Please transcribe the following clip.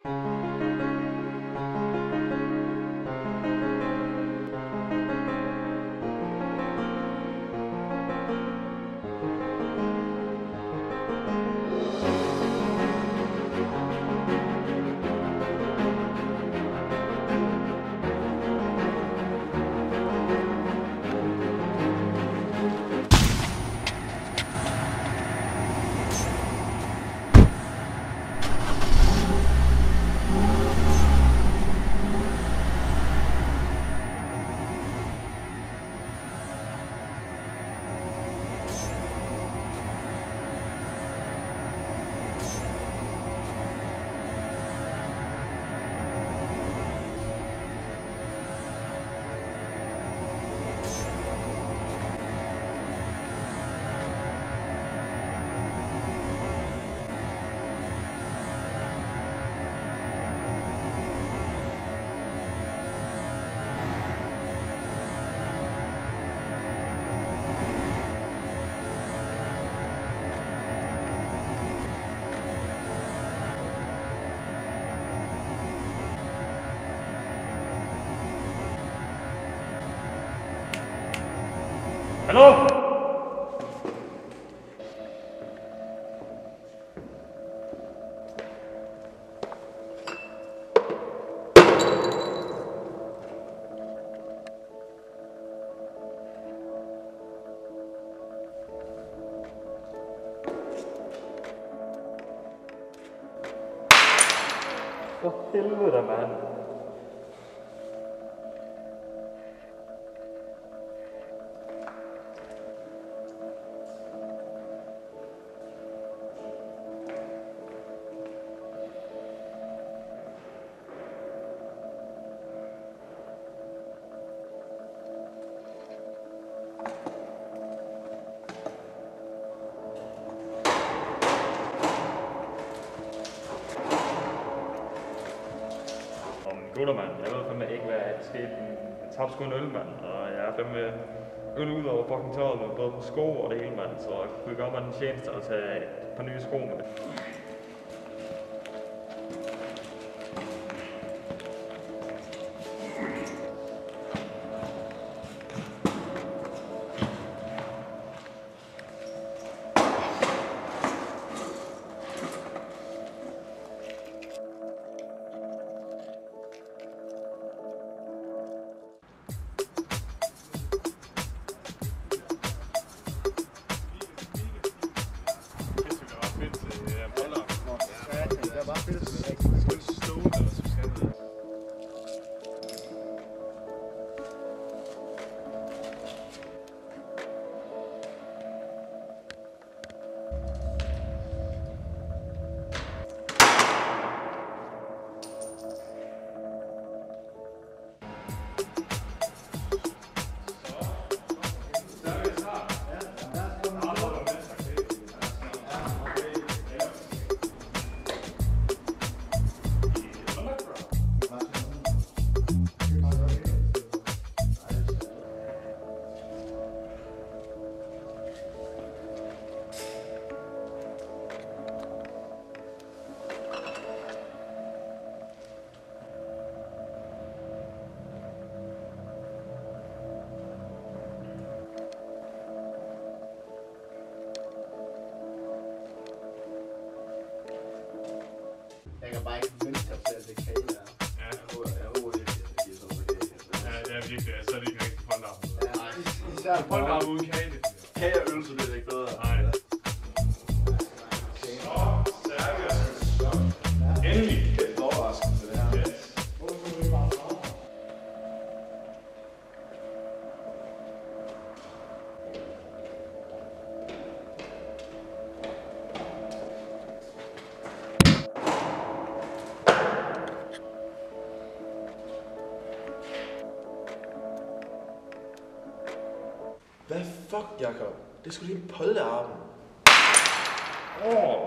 Hallo? For helvede, mand. Gutter, mand. Jeg ved fandme ikke, hvad der skete. Jeg tabte sgu en øl, mand. Og jeg er fandme øl ud over fucking tøjet med både på sko og det hele, mand. Så jeg kunne gøre mig den tjeneste at tage et par nye sko med. Jeg kan bare ikke vente til at det kage der. Ja. Jeg håber ikke, at det giver sådan noget kage. Ja, virkelig. Så er det ikke rigtig polterarm. Ja, nej. Især polterarm uden kage. Kage og øl, så bliver det ikke bedre. Nej. Så, stærkere. Endelig. Det er en overraskelse, det her. Yes. Hvad fuck, Jakob? Det skulle lige en polterarm.